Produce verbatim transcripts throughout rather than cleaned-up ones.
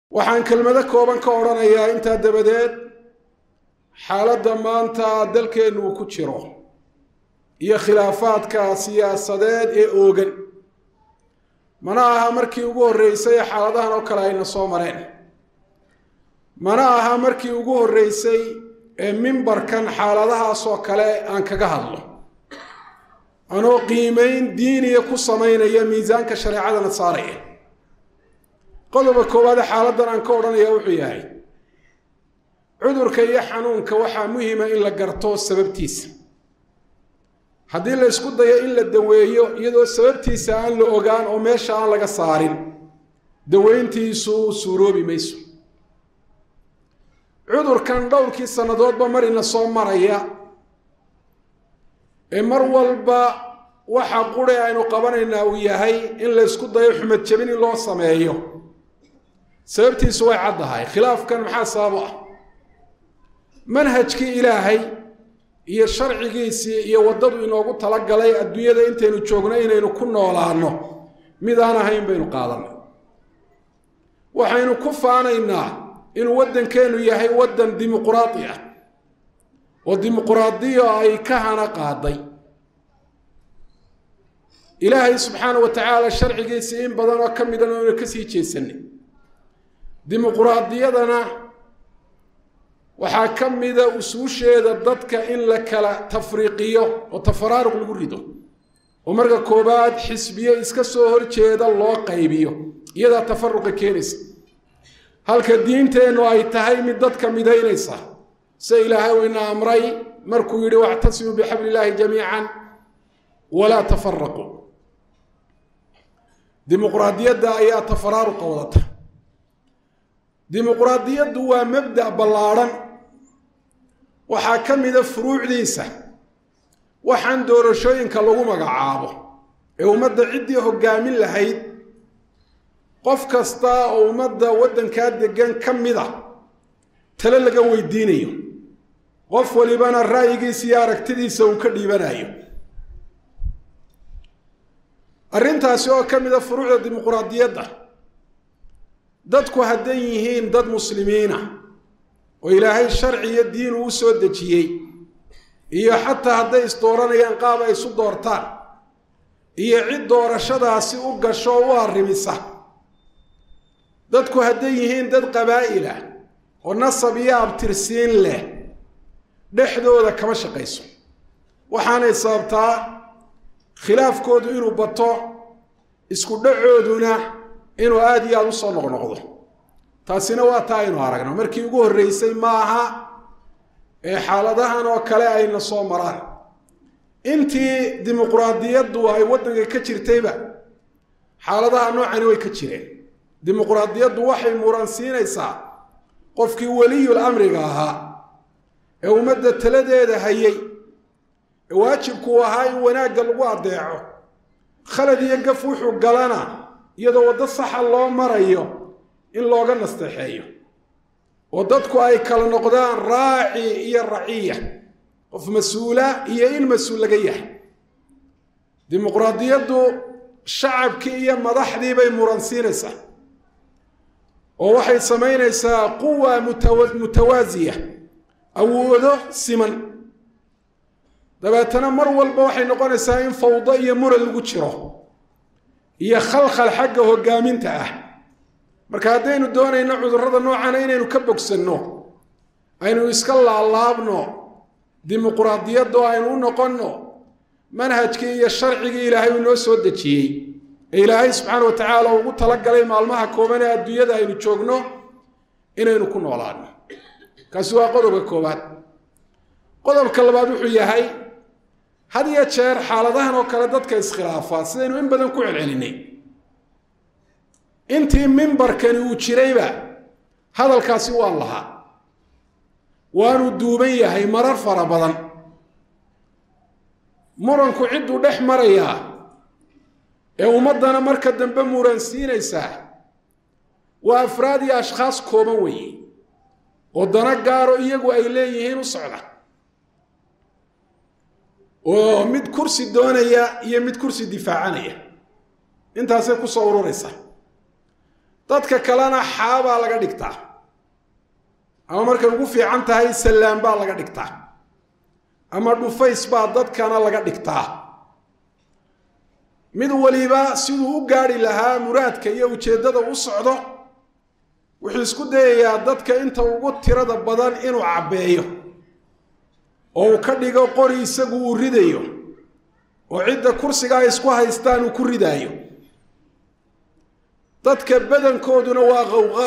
waxaan kelmado kooban ka oranayaa inta dabadeed xaaladda maanta dalkeenu ku jiro iyo khilaafaadka siyaasadeed ee oogan mana aha markii ugu horeysay xaaladahan oo kale ayna soo mareen mana aha markii ugu horeysay ee minbarkan xaaladahaas oo kale aan kaga hadlo anoo qiimeyn diiniga ku sameynaya miisaanka shariicada nasaaraya qodobka koowaad xaaladan aan ka oranayaa wuxuu yahay cudurka iyo xanuunka waxaa muhiim ah in la garto sababtiisa haddii la isku dayo in la daweeyo iyadoo sababtiisa aan la ogaan oo meesha aan laga saarin daweyntiisu suuroobi mayso cudurkan dhowrkii sannadoodba marina soo maraya ee mar walba waxa qure aynu qabanaynaa uu yahay in la isku dayo xumad jabin in loo sameeyo sababtiisu way caddahay khilaafkan maxaa sabab ah manhajkii ilaahay iyo sharcigiisii iyo waddadu inoogu talagalay adduunyada intaynu joogno inaynu ku noolaano mid aan ahayn baynu qaadanay waxaynu ku faanaynaa inuu waddankeenu yahay waddan dimuquraadi ah oo dimuquraadiyo ay ka hana qaaday ilaahay subxaanahu wa tacaala sharcigiisii in badan oo ka midan oona ka sii jeesanay dimuquraadiyadana waxaa ka mida usuusheeda dadka in la kala tafriiqiyo oo tafaraaruq lagu rido oo marka koobaad xisbiye iska soo horjeeda loo qaybiyo iyadaa tafaruqa keenaysa halka diinteennu ay tahay mid dadka midaynaysa se ilaahay uu ina amray markuu yidhi wactasimuu bixabli illaahi jamiican walaa tafaraquu dimuquraadiyadda ayaa tafaraaruqa wadata dimuquraadiyaddu waa mabda' ballaadhan waxaa ka mida furuucdiisa waxaan doorashooyinka lagu magacaabo ee ummadda ciddii hoggaamin lahayd qof kasta oo ummadda waddankaa deggan ka mida tale laga weydiinayo qof walibana ra'yigiisa iyo aragtidiisa uu ka dhiibanayo arrintaasi oo ka mida furuucda dimuquraadiyadda dadku hadday yihiin dad muslimiina oo ilaahay sharci iyo diin uu soo dejiyey iyo xataa hadday isdooranayaan qaab ay isu doortaan iyo cid doorashadaasi u gasho oo u arrimisa dadku hadday yihiin dad qabaa'ila oo nasab iyo abtirsiin leh dhexdooda kama shaqayso waxaanay sababtaa khilaafkoodu inuu bato isku dhacooduna inuu aada iyo aada u soo noqnoqdo taasina waa taa aynu aragno markii ugu horreysay ma aha ee xaaladahan oo kale ayna soo maraan intii dimuquraadiyaddu ay waddanka ka jirtayba xaaladaha noocani way ka jireen dimuquraadiyaddu waxay muransiinaysaa qofkii weliyul amriga ahaa ee ummadda taladeeda hayay ee waajibku ahaa in wanaagga lagu addeeco khalad iyo gaf wuxuu galana iyadoo waddo saxa loo marayo in looga nasteexeeyo oo dadku ay kala noqdaan raaci iyo raciya qof mas-uula iyo in mas-uul laga yahay dimuquraadiyaddu shacabkii iyo madaxdii bay muransiinaysaa oo waxay samaynaysaa quwa mutawaasiya awoodo siman dabeetana mar walba waxay noqonaysaa in fawdo iyo muran lagu jiro iyo khalkhal xagga hoggaaminta ah marka haddaynu doonayno cudurrada noocana inaynu ka bogsanno aynu iska laalaabno dimuquraadiyadda oo aynu u noqonno manhajkii iyo sharcigii ilaahay uu noo soo dejiyey ee ilaahay subxaana wa tacaala ugu talagalay maalmaha kooban ee adduunyada aynu joogno inaynu ku noolaano kaasi waa qodobka koowaad qodobka labaad wuxuu yahay had iyo jeer xaaladahan oo kale dadka iskhilaafaa sidaynu in badan ku celcelinay intii mimbarkani uu jirayba hadalkaasi waan lahaa waanu duuban yahay marar fara badan muranku cidduu dhex marayaa ee ummaddana marka dambe muransiinaysaa waa afraad iyo ashkhaas kooban weeye oo dana gaaro iyagu ay leeyihiin u socda oo mid kursi doonaya iyo mid kursi difaacanaya intaasay ku soo ururaysaa dadka kalena xaabaa laga dhigtaa ama markay ugu fiican tahay salaam baa laga dhigtaa ama dhufays baa dadkana laga dhigtaa mid waliba siduu u gaari lahaa muraadka iyo ujeedada u socdo wuxuu isku dayayaa dadka inta ugu tirada badan inuu cabeeyo oo ka dhigo qori isagu uu ridayo oo cidda kursiga ay isku haystaan uu ku ridaayo dadka badankooduna waa qowqa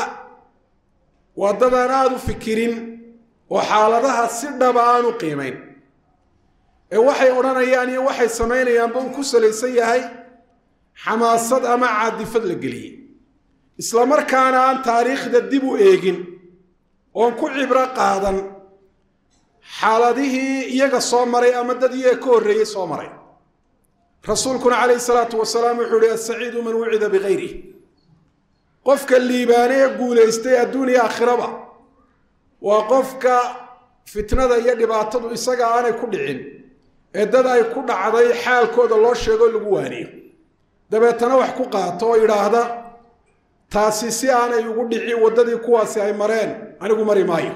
waa dad aan aad u fikirin oo xaaladaha si dhaba aan u qiimayn ee waxay odhanayaan iyo waxay samaynayaanba uu ku salaysan yahay xamaasad ama caadifad la geliyey isla markaana aan taariikhda dib u eegin oon ku cibro qaadan xaaladihii iyaga soo maray ama dad iyaga ka horreeyey soo maray rasuulkuna calayhi salaatu wasalaam wuxuu yihi asaciidu man wucida bikayrihi qofka liibaane ee guulaystay adduun iyo aakhiraba waa qofka fitnada iyo dhibaatadu isaga aanay ku dhicin ee dad ay ku dhacday xaalkooda loo sheego lagu waaniyo dabeetana wax ku qaato oo yidhaahda taasi si aanay ugu dhicin waddadii kuwaasi ay mareen anigu mari maayo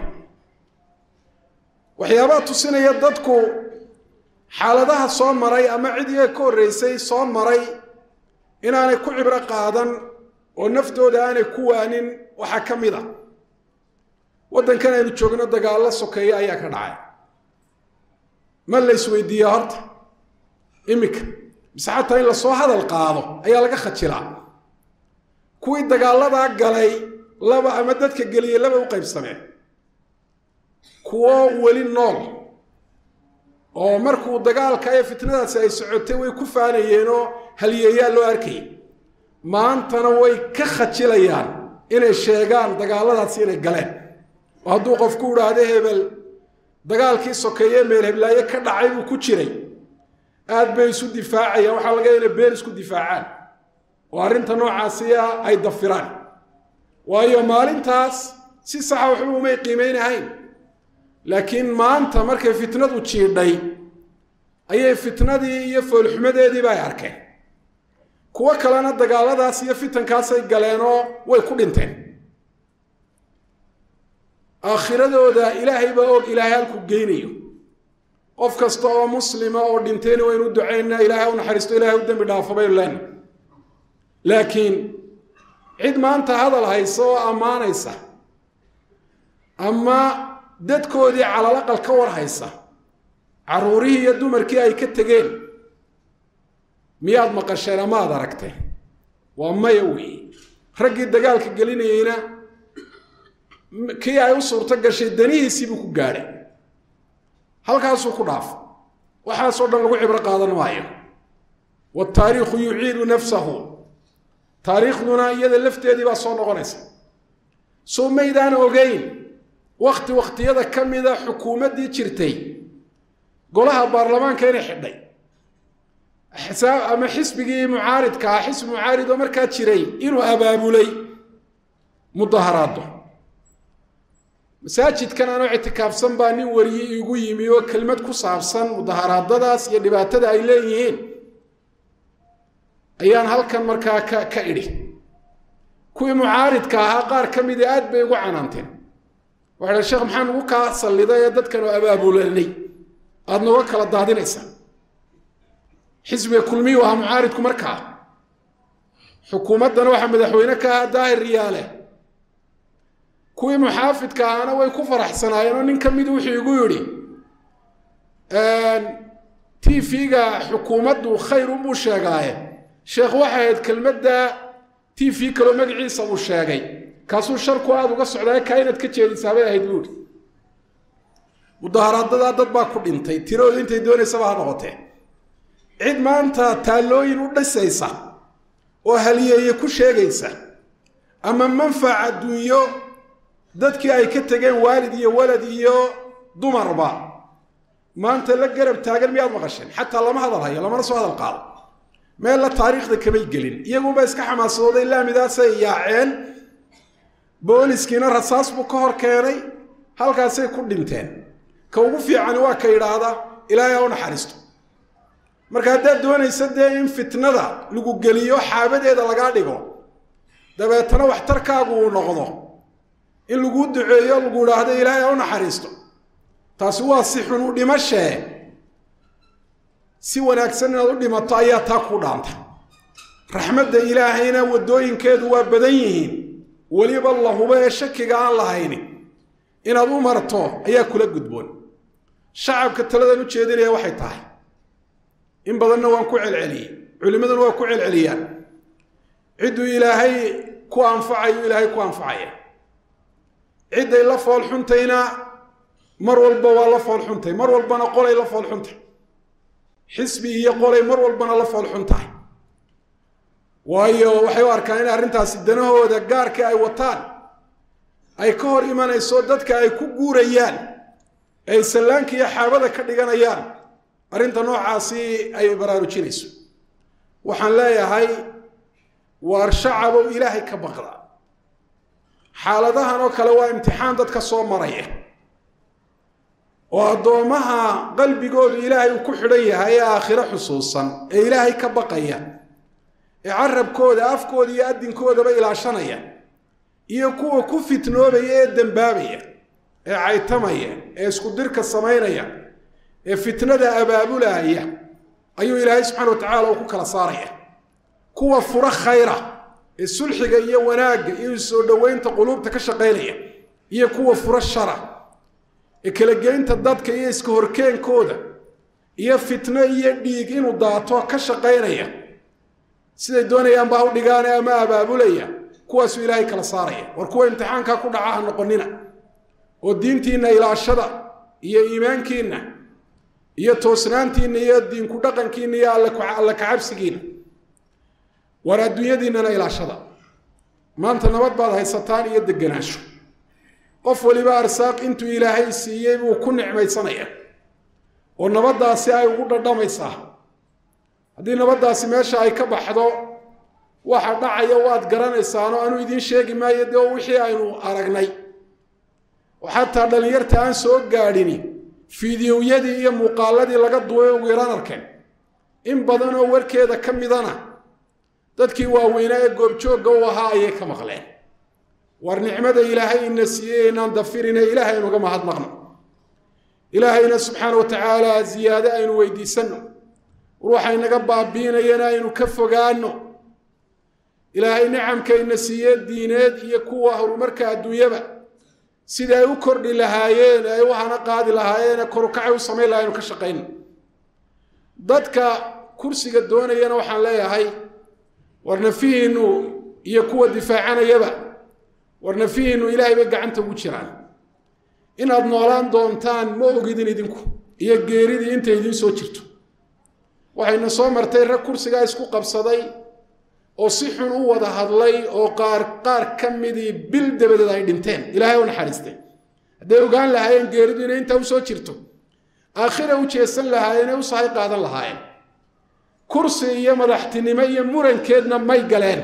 waxyaabaha tusinaya dadku xaaladaha soo maray ama cid iyaga ka horreysay soo maray inaanay ku cibro qaadan oo naftooda aanay ku waanin waxaa ka mid a waddankan aynu joogno dagaallo sokeeye ayaa ka dhacay ma la isweydiiya horta iminka mise xataa in lasoo hadal qaado ayaa laga khajilaa kuwii dagaalladaa galay laba ama dadka geliyey laba u qaybsameen kuwo weli nool oo markuu dagaalka ee fitnadaasi ay socotay way ku faanayeenoo halyeeyaa loo arkayay maantana way ka khajilayaan inay sheegaan dagaalladaasi inay galeen oo hadduu qofku idhaahdo hebel dagaalkii sokeeye meel heblaaye ka dhacay uu ku jiray aad bay isu difaacayaan waxaa laga inay been isku difaacaan oo arrinta noocaasiya ay dafiraan waayo maalintaas si saxa waxba umay qiimeynahayn laakiin maanta markay fitnadu jiidhay ayay fitnadii iyo foolxumadeediiba ay arkeen kuwo kalena dagaalladaas iyo fitankaasay galeenoo way ku dhinteen aakhiradooda ilaahay baa og ilaahay halku geynayo qof kasta oo muslima oo dhintayna waynu ducaynaa ilaahay u naxariisto ilaahay u dembi dhaafo baynu leenahay laakiin cid maanta hadal haysa oo ammaanaysa ama dadkoodii calalaqal ka war haysa carruurihii iyo dumarkii ay ka tegeen miyaad maqasheen ama ad aragteen waa maya weeye raggii dagaalka gelinayeyna kii ay u suurto gashay danihiisii buu ku gaadhay halkaasuu ku dhaafo waxaasoo dhan lagu cibro qaadan maayo wataariikhu yuciidu nafsahu taariikhduna iyada lafteedii baa soo noqonaysa soo maydaan ogeyn wakti wakhtiyada ka mida xukuumaddii jirtay golaha baarlamaanka inay xidhay ama xisbigii mucaaridka ah xisbi mucaarid oo markaa jiray inuu abaabulay mudaharaado masaajidkan anoo ictikaafsan baa nin wariye igu yimi oo kelmad ku saabsan mudaharaadadaas iyo dhibaatada ay leeyihiin ayaan halkan markaa ka ka idhi kuwii mucaaridka ahaa qaar ka mid aad bay ugu canaanteen waxay sheekh maxaan ugu kaa salliday ee dadkan oo abaabulanay aad nooga kala daadinaysaa xisbiga kulmiyu ahaa mucaaridku markaa xukuumaddana waxaa madaxweyne ka ahaa daahir riyaale kuwii muxaafidka ahana way ku faraxsanaayeen oo nin ka mid wuxuu igu yidhi t v-ga xukuumaddu khayr unbuu sheegaaye sheekh waxay ahayd kelmadda t v kaloo magaciisa uu sheegay kaasuu sharku aada uga socdaa kaa inaad ka jeedisaa bay ahayd buuri mudaharaadadaa dad baa ku dhintay tirooda intay doonaysaba ha noqotee cid maanta taallooyin u dhisaysa oo haliyeeye ku sheegaysa ama manfac adduunyo dadkii ay ka tegeen waalid iyo walad iyo dumarba maanta la garab taagan miyaad maqasheen xataa lama hadal hayo lamana soo hadal qaado meel la taariikhda kamay gelin iyaguba iska xamaasooday laamidaasay yaaceen booliskiina rasaas buu ka hor keenay halkaasay ku dhinteen ka ugu fiicani waa ka yidhaahda ilaahay ha u naxariisto marka haddaad doonaysa dee in fitnada lagu geliyo xaabadeeda lagaa dhigo dabeetana waxtarkaagu uu noqdo in lagu duceeyo lagu yiraahdo ilaahay ha u naxariisto taasi waa si xun u dhimashee si wanaagsan inaad u dhimato ayaa taa ku dhaanta raxmadda ilaahayna wadooyinkeedu waa badan yihiin waliba allahuba ee shakiga aan lahayn inaad u marto ayaa kula gudboon shacabka taladan u jeedinaya waxay tahay in badanna waan ku celceliyay culimaduna waa ku celceliyaan cidu ilaahay ku anfacayo ilaahay ku anfacaya ciday la fool xuntayna mar walba waa la fool xuntay mar walbana qolay la fool xuntay xisbi iyo qolay mar walbana la fool xuntay waayo waxay u arkaan in arrintaasi danahooda gaarka ay wataan ay ka hor imanayso dadka ay ku guurayaan ay salaanka iyo xaabada ka dhiganayaan arrinta noocaasi ay baraarujinayso waxaan leeyahay waar shacabo ilaahay ka baqda xaaladahan oo kale waa imtixaan dadka soo maraya oo addoomaha qalbigoodu ilaahay uu ku xidhan yahay ee aakhiro xusuusan ee ilaahay ka baqaya ee carabkooda afkooda iyo adinkoodaba ilaashanaya iyo kuwa ku fitnoobaya ee dambaabaya ee caytamaya ee isku dirka samaynaya ee fitnada abaabulaya ayuu ilaahay subxaana wa tacaala uu ku kala saaraya kuwa fura khayra ee sulxiga iyo wanaagga iyo soo dhoweynta quluubta ka shaqaynaya iyo kuwa fura shara ee kala geynta dadka iyo iska horkeenkooda iyo fitno iyo dhiig inuu daato ka shaqaynaya siday doonayaan baa u dhigaan ama abaabulaya kuwaasuu ilaahay kala saaraya war kuwa imtixaanka ku dhaca ha noqonina oo diintiina ilaashada iyo iimaankiina iyo toosnaantiina iyo diinku dhaqankiina iyo alla ka cabsigiina war adduunyadiinana ilaashada maanta nabad baad haysataan iyo deganaansho qof waliba arsaaq intuu ilaahay siiyey buu ku nicmaysanaya oo nabadaasi ay ugu dhadhamaysaa haddii nabadaasi meesha ay ka baxdo waxa dhacaya waad garanaysaano anuu idiin sheegi maayo dee wixii aynu aragnay oo xataa dhalinyarta aan soo gaadhini fiidiyowyadii iyo muuqaaladii laga duway ugu yaraan arkeen in badan oo warkeeda ka midana dadkii waaweynaa ee goobjoogga u ahaa ayay ka maqleen war nicmada ilaahay ina siiyey inaan dafirina ilaahay aynuga mahadnaqno ilaahayna subxaana wa tacaala ziyaade aynu weydiisanno ruuxay naga baabiinayana aynu ka fogaano ilaahay nicamka ina siiyey diineed iyo kuwa horumarka adduunyaba sida ay u kordhi lahaayeen ay u hana qaadi lahaayeen kor u kacay u samayn lahaayeen ka shaqayn dadka kursiga doonayana waxaan leeyahay war nafihiinu iyo kuwa difaacanayaba war nafihiinu ilaahay bay gacanta ugu jiraan inaad noolaan doontaan ma ogidin idinku iyo geeridii inta idin soo jirto waxayna soo martay rag kursiga isku qabsaday oo si xun u wada hadlay oo qaar qaar ka midii bil dabadeed ay dhinteen ilaahay u naxariistay hadday ogaan lahaayeen geeridu inay intaa u soo jirto aakhira u jeesan lahaayeen ee u sahay qaadan lahaayeen kursi iyo madaxtinimo iyo murankeedna may galeen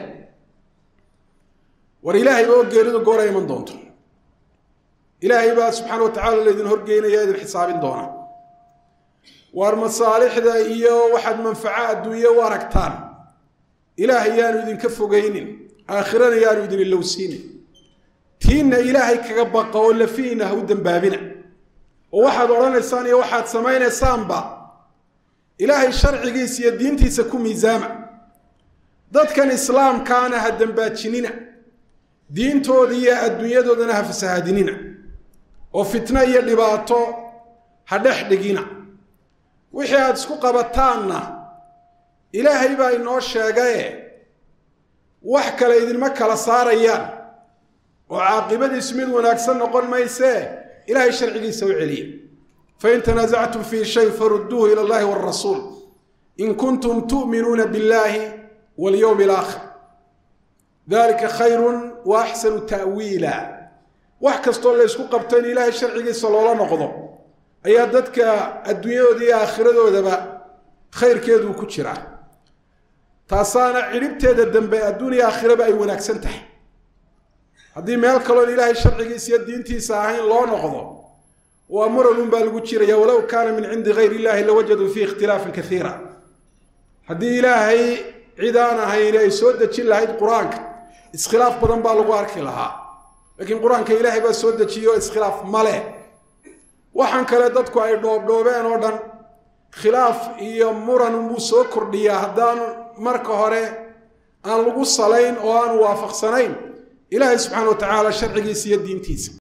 war ilaahay baa geeridu goora iman doonto ilaahay baa subxaana wa tacaala laydin horgeynaya idin xisaabin doona war masaalixda iyo waxaad manfaca adduunye u aragtaan ilaahay yaanu idinka fogaynin aakhirana yaanu idin ilowsiinin tiinna ilaahay kaga baqa oo lafiina ha u dambaabina oo waxaad odhanaysaan iyo waxaad samaynaysaanba ilaahay sharcigiisa iyo diintiisa ku miisaama dadkan islaamkaana ha dambaajinina diintooda iyo adduunyadoodana ha fasahaadinina oo fitno iyo dhibaato ha dhex dhigina wixii aad isku qabataanna ilaahay baa inoo sheegaye wax kale idinma kala saarayaan oo caaqibadiisu mid wanaagsan noqon maysee ilaahay sharcigiisa u celiya fain tanaasactum fii shay farudduuhu ila allahi waalrasuul in kuntum tu'minuuna billahi walyowmi alaakhir dalika khayrun wa axsanu ta'wiila wax kastoo la ysku qabto in ilaahay sharcigiisa loola noqdo ayaa dadka adduunyadooda iyo aakhiradoodaba khayrkeeduu ku jiraa taasaana cidhibteeda dambe adduun iyo aakhiraba ay wanaagsan tahay haddii meel kaloon ilaahay sharcigiisa iyo diintiisa ahayn loo noqdo waa muranun baa lagu jiraya walow kaana min cindi gayri illaahi lawajaduu fiihi ikhtilaafan kaiira haddii ilaahay cid aan ahayn ay soo dejin lahayd qur-aanka iskhilaaf badan baa lagu arki lahaa laakiin qur-aanka ilaahay baa soo dejiyo iskhilaaf ma leh waxaan kale dadku ay dhoobdhoobeen oo dhan khilaaf iyo muran unbuu soo kordhiyaa haddaan marka hore aan lagu salayn oo aan waafaqsanayn ilaahay subxaana wa tacaala sharcigiisa iyo diintiisa